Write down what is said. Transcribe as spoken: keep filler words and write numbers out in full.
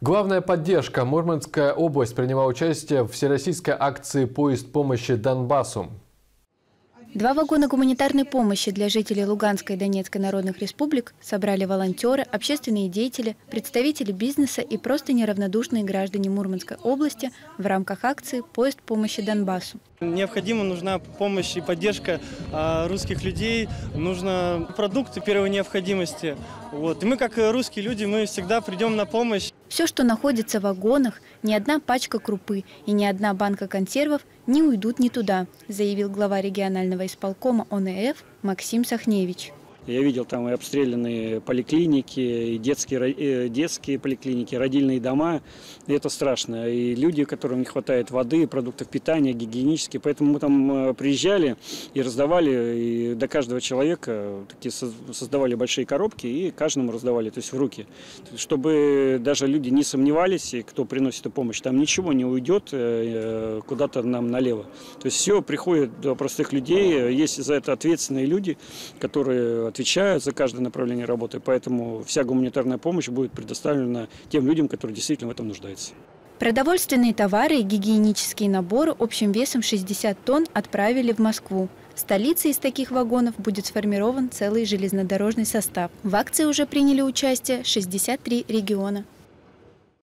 Главная поддержка. Мурманская область приняла участие в всероссийской акции «Поезд помощи Донбассу». Два вагона гуманитарной помощи для жителей Луганской и Донецкой народных республик собрали волонтеры, общественные деятели, представители бизнеса и просто неравнодушные граждане Мурманской области в рамках акции «Поезд помощи Донбассу». Необходима нужна помощь и поддержка а, русских людей, нужны продукты первой необходимости. Вот. И мы, как русские люди, мы всегда придем на помощь. Все, что находится в вагонах, ни одна пачка крупы и ни одна банка консервов не уйдут ни туда, заявил глава регионального исполкома О Н Э Ф Максим Сахневич. Я видел там и обстрелянные поликлиники, и детские, детские поликлиники, родильные дома. И это страшно. И люди, которым не хватает воды, продуктов питания, гигиенических. Поэтому мы там приезжали и раздавали и до каждого человека, такие создавали большие коробки и каждому раздавали, то есть в руки. Чтобы даже люди не сомневались, и кто приносит эту помощь, там ничего не уйдет куда-то нам налево. То есть все приходит до простых людей. Есть за это ответственные люди, которые отвечают за каждое направление работы, поэтому вся гуманитарная помощь будет предоставлена тем людям, которые действительно в этом нуждаются. Продовольственные товары и гигиенические наборы общим весом шестьдесят тонн отправили в Москву. В столице из таких вагонов будет сформирован целый железнодорожный состав. В акции уже приняли участие шестьдесят три региона.